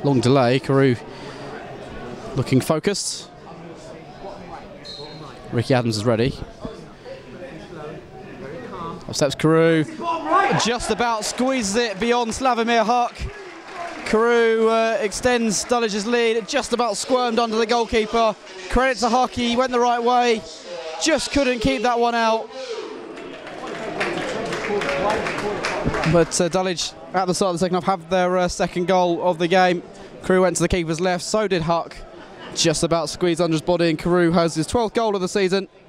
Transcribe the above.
long delay. Carew looking focused. Ricky Adams is ready. Up steps Carew. Just about squeezes it beyond Slavomir Huck. Carew extends Dulwich's lead. Just about squirmed under the goalkeeper. Credit to Huck, he went the right way. Just couldn't keep that one out. But Dulwich at the start of the second half have their second goal of the game. Carew went to the keeper's left, so did Huck. Just about squeezed under his body, and Carew has his 12th goal of the season.